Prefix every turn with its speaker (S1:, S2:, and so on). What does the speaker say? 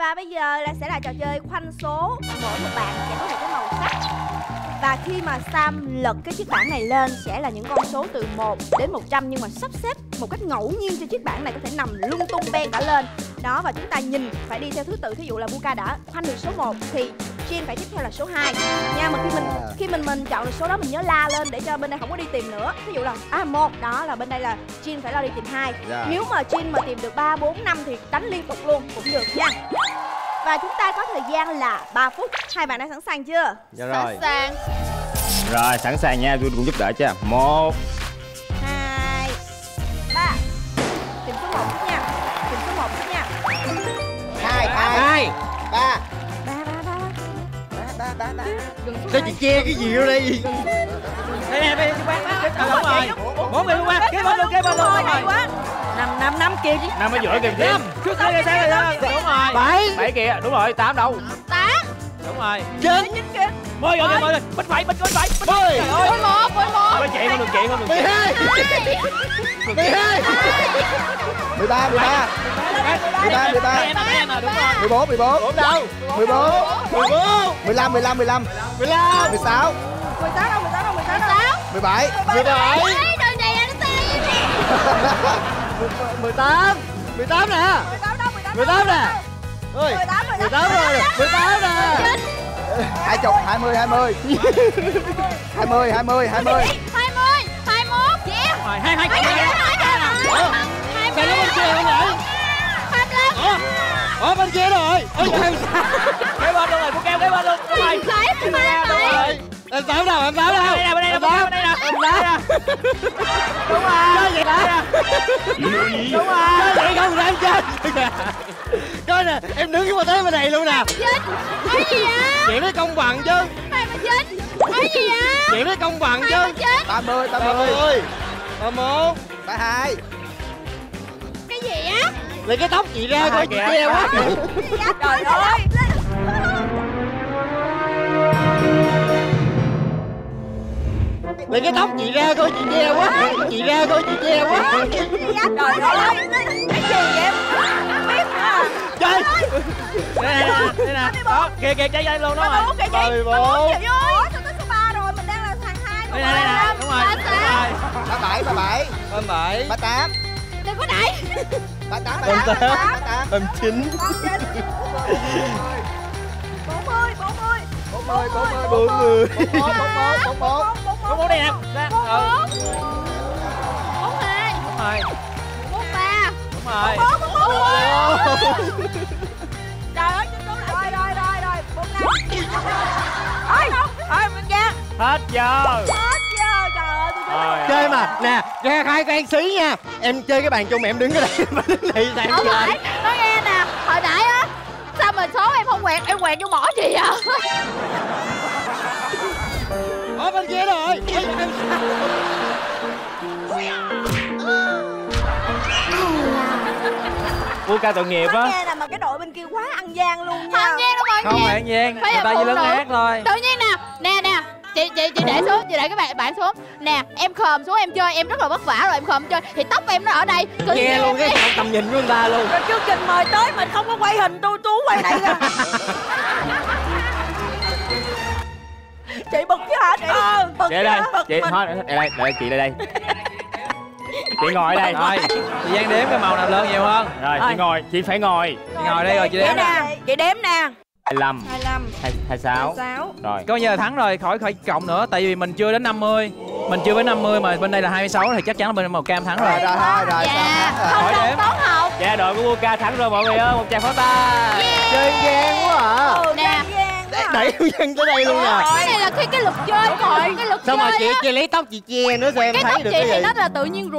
S1: Và bây giờ sẽ là trò chơi khoanh số. Mỗi một bạn sẽ có một cái màu sắc. Và khi mà Sam lật cái chiếc bảng này lên sẽ là những con số từ 1 đến 100, nhưng mà sắp xếp một cách ngẫu nhiên cho chiếc bảng này có thể nằm lung tung beng cả lên. Đó, và chúng ta nhìn phải đi theo thứ tự. Thí dụ là Buka đã khoanh được số 1 thì Jin phải tiếp theo là số 2 nha. Mà khi mình chọn được số đó mình nhớ la lên để cho bên đây không có đi tìm nữa. Ví dụ là 1 đó là bên đây là Jin phải lo đi tìm 2. Nếu mà Jin mà tìm được 3, 4, 5 thì đánh liên tục luôn cũng được nha. Và chúng ta có thời gian là 3 phút. Hai bạn đã sẵn sàng chưa?
S2: Dạ rồi.
S1: Sẵn sàng.
S2: Rồi, sẵn sàng nha, tôi cũng giúp đỡ cho. 1
S1: 2 3. Tìm số 1 trước nha. Tìm số 1 trước nha.
S3: 2 3.
S4: Sao chị che cái gì vô đây?
S3: Đây nè, đây quán đúng rồi. 4 người luôn kế bên luôn rồi. 5 kia chứ.
S2: 5 ở giữa kìa.
S3: 5. Trước sau rồi đúng rồi.
S2: 7 kìa, đúng rồi, 8 đâu.
S1: 8.
S3: Đúng rồi.
S1: 9 kìa.
S3: 10 rồi kìa, 10 rồi. Bích phải.
S1: 11.
S2: Chị không được,
S4: 12 12 13 14
S3: 14 đâu?
S4: 14 15 16
S1: 16 đâu?
S4: 17
S1: Đường này nó tê
S4: 18 nè. 18 nè. Ơi, 18 rồi. 18 nè. 20 20 20 20 20 20
S1: 21 chị em.
S3: 22
S4: Sao nó bên kia không vậy?
S1: 25.
S4: Ủa bên kia rồi.
S3: Kế bên luôn rồi, cô keo kế bên luôn. Đúng rồi.
S4: Em 8 đâu? Em 8 đâu?
S3: Bên đây nè. Đúng rồi.
S4: Vậy đó.
S3: Đúng rồi.
S4: Vậy không rồi em chơi. Coi nè, em đứng cái thế bên này luôn nè.
S1: Cái gì vậy?
S4: Chuyện đó công bằng chứ.
S1: Cái gì vậy?
S4: Chuyện đó công bằng chứ. 30 31 32.
S1: Cái gì á?
S4: Lấy cái tóc chị ra coi chị treo quá.
S1: Trời ơi.
S4: Lấy cái tóc chị ra coi chị treo quá. Chị ra coi chị treo quá.
S1: Trời ơi. Cái gì vậy? Biết hả?
S4: Chơi.
S3: Đây nè. Đó, kìa chơi lên luôn đó rồi.
S4: 14.
S1: Ủa sao tới số 3 rồi? Mình đang là thằng 2.
S3: Đây nè. Đúng rồi.
S4: 37 38.
S1: Đừng có đẩy.
S4: 38 39
S1: 40.
S4: 41
S3: 41 đây nè.
S1: 42.
S3: Đúng rồi.
S1: 43.
S3: Đúng rồi.
S1: 44. Trời ơi, chính số lại. Rồi. 45. Ôi, mình ra.
S2: Hết giờ.
S1: Trời ơi,
S4: chơi mà nè, ra khai con xí nha. Em chơi cái bàn chung mà em đứng ở đây mà đứng đây sao em
S1: không
S4: chơi?
S1: phải, nói nghe nè, hồi nãy á sao mà số em không quẹt, em quẹt vô mỏ gì vậy?
S4: Ở bên kia rồi.
S2: Buka tội nghiệp á.
S1: Nghe nè, mà cái đội bên kia quá ăn gian luôn nha.
S5: Không gian đâu mọi
S3: Không phải gian, người ta chỉ lớn ác thôi.
S5: Tự nhiên nè, chị để xuống, chị để cái bạn xuống. Nè, em khòm xuống em chơi, em rất là vất vả rồi em khòm chơi thì tóc em nó ở đây.
S4: Nghe luôn cái tầm nhìn của người ta luôn.
S1: Rồi chương trình mời tới mình không có quay hình tú quay đây kìa. Chị bực chứ hả chị? Bực
S2: Chị đây, chị thôi, đây chị đây. Chị ngồi ở đây.
S3: Rồi, chị Giang đếm cái màu nào lớn nhiều hơn.
S2: Rồi, chị ngồi, chị phải ngồi.
S3: Chị ngồi đây rồi chị đếm nè.
S1: Chị đếm nè.
S2: 25 26 Rồi.
S3: Coi như là thắng rồi, khỏi cộng nữa. Tại vì mình chưa đến 50. Mình chưa đến 50 mà bên đây là 26 thì chắc chắn là bên màu cam thắng rồi.
S4: Rồi
S5: Dạ,
S4: xong
S5: không
S3: Hỏi
S5: được toán học.
S2: Dạ, đội của Buka thắng rồi mọi người ơi, một tràng pháo tay.
S4: chơi gian quá à.
S5: Nè,
S4: Đẩy dân tới đây luôn nè.
S5: cái này là cái luật chơi rồi, cái luật
S4: Sao mà
S5: chơi á.
S4: chị lấy tóc chị che nữa sao em
S5: Cái
S4: thấy
S5: tóc
S4: được
S5: chị
S4: cái
S5: thì
S4: gì?
S5: nó là tự nhiên